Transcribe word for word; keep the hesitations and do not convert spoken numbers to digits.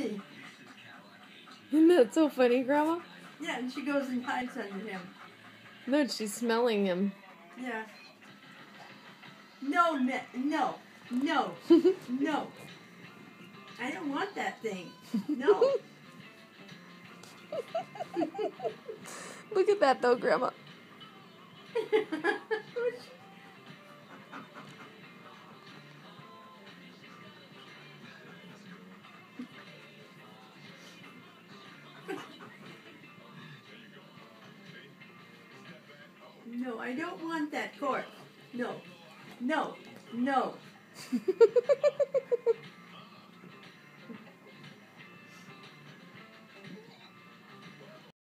me. Isn't that so funny, Grandma? Yeah, and she goes and hides under him. No, she's smelling him. Yeah. No, me- no, no, no. I don't want that thing. No. Look at that, though, Grandma. No, I don't want that corpse. No, no, no.